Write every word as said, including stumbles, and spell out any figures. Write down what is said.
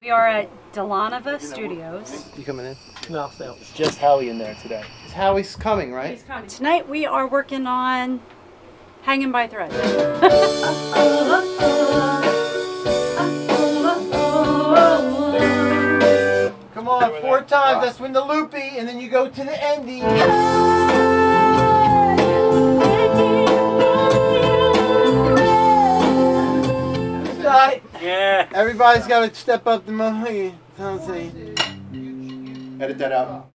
We are at Delanova Studios. You coming in? No, I'll stay out. It's just Howie in there today. Howie's coming, right? Tonight we are working on Hanging by Thread. Come on, four times. That's when the loopy, and then you go to the ending. Right. Yeah. Everybody's got to step up the money. Edit that out.